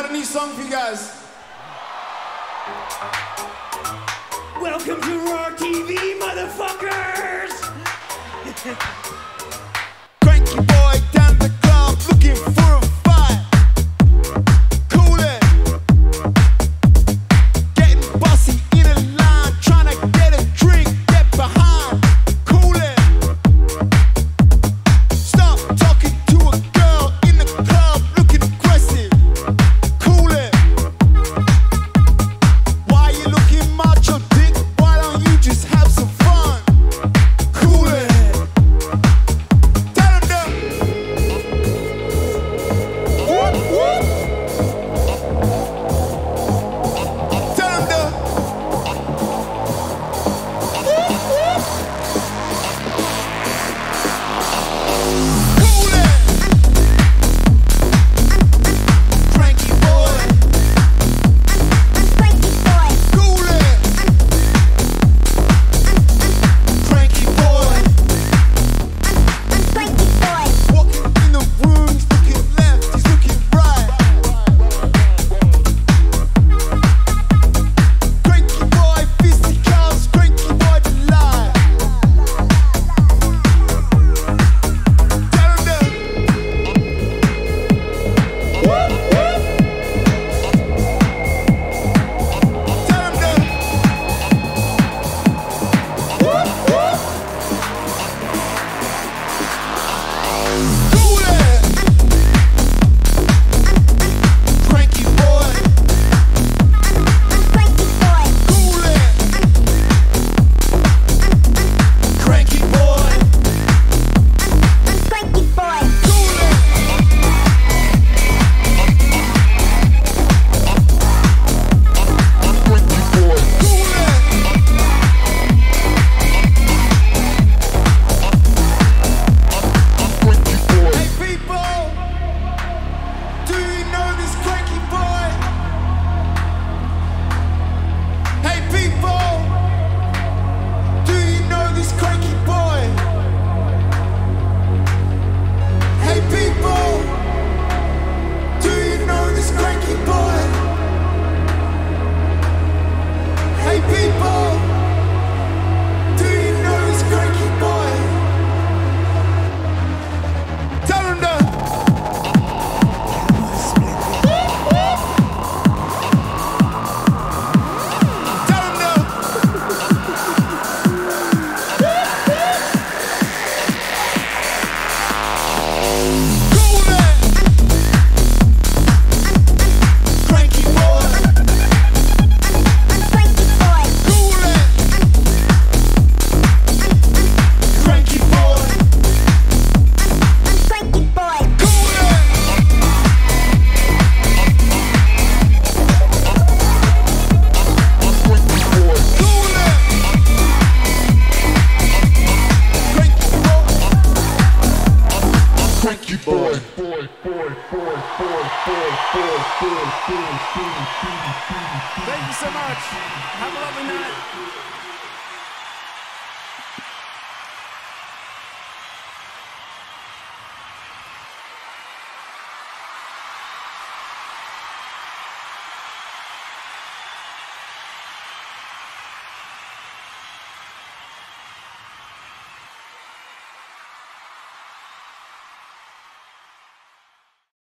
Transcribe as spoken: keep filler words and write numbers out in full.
got a new song for you guys. Welcome to Raw T V, motherfuckers! Cranky boy down the club looking for a fight. Cool it. Getting bossy in a line, trying to get a drink, get behind. Cool it. Stop talking to a girl in the club looking aggressive. Cool it. Why you looking macho, dick? Why don't you just have some fun? Cool it. Tell them to whoop, whoop. Tell them to whoop, whoop. Cool it. Cranky boy. Cool it. Cranky boy. Walking in the room, he's looking left, he's looking right. Cranky boy, fisticuffs, cranky boy delight. Tell him to whoop, whoop. Tell him to whoop, whoop. Cool it. Cranky boy. Cool it. Cranky boy. Cool it. Cool it. Hey people, do you know this cranky boy? Hey people, do you know this cranky boy? Hey people, do you know this cranky boy? Hey people, do you know this cranky boy? Tell him to Tell him to Cool it. Cranky boy. Cool it. Cranky boy. Cool it. Cool it. Cranky boy. Boy, boy, boy, boy, boy, boy, boy, boy, boy, boy, boy. Thank you so much. Have a lovely night.